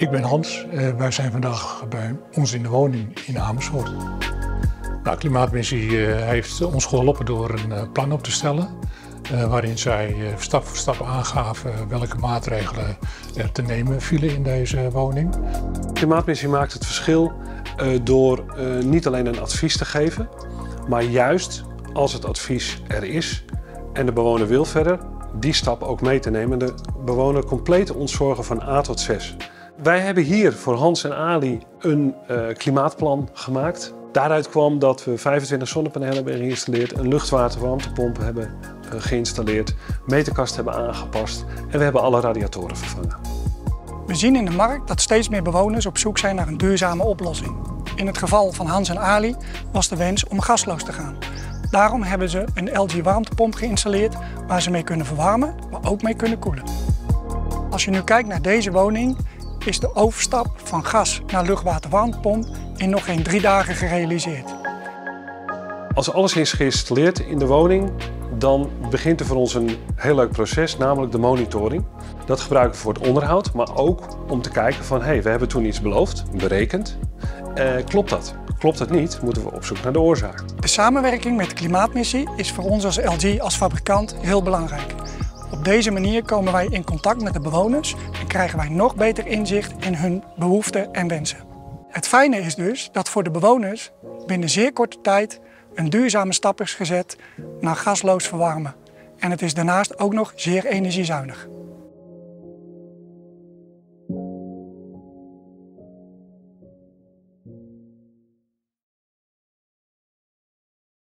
Ik ben Hans. Wij zijn vandaag bij ons in de woning in Amersfoort. Nou, Klimaatmissie heeft ons geholpen door een plan op te stellen. Waarin zij stap voor stap aangaven welke maatregelen er te nemen vielen in deze woning. Klimaatmissie maakt het verschil door niet alleen een advies te geven, maar juist als het advies er is en de bewoner wil verder, die stap ook mee te nemen en de bewoner compleet te ontzorgen van A tot Z. Wij hebben hier voor Hans en Ali een klimaatplan gemaakt. Daaruit kwam dat we 25 zonnepanelen hebben geïnstalleerd, een luchtwaterwarmtepomp hebben geïnstalleerd, meterkast hebben aangepast en we hebben alle radiatoren vervangen. We zien in de markt dat steeds meer bewoners op zoek zijn naar een duurzame oplossing. In het geval van Hans en Ali was de wens om gasloos te gaan. Daarom hebben ze een LG warmtepomp geïnstalleerd waar ze mee kunnen verwarmen, maar ook mee kunnen koelen. Als je nu kijkt naar deze woning, is de overstap van gas naar luchtwaterwarmtepomp in nog geen 3 dagen gerealiseerd. Als alles is geïnstalleerd in de woning, dan begint er voor ons een heel leuk proces, namelijk de monitoring. Dat gebruiken we voor het onderhoud, maar ook om te kijken van we hebben toen iets beloofd, berekend. Klopt dat? Klopt het niet, moeten we op zoek naar de oorzaak. De samenwerking met de Klimaatmissie is voor ons als LG als fabrikant heel belangrijk. Op deze manier komen wij in contact met de bewoners en krijgen wij nog beter inzicht in hun behoeften en wensen. Het fijne is dus dat voor de bewoners binnen zeer korte tijd een duurzame stap is gezet naar gasloos verwarmen. En het is daarnaast ook nog zeer energiezuinig.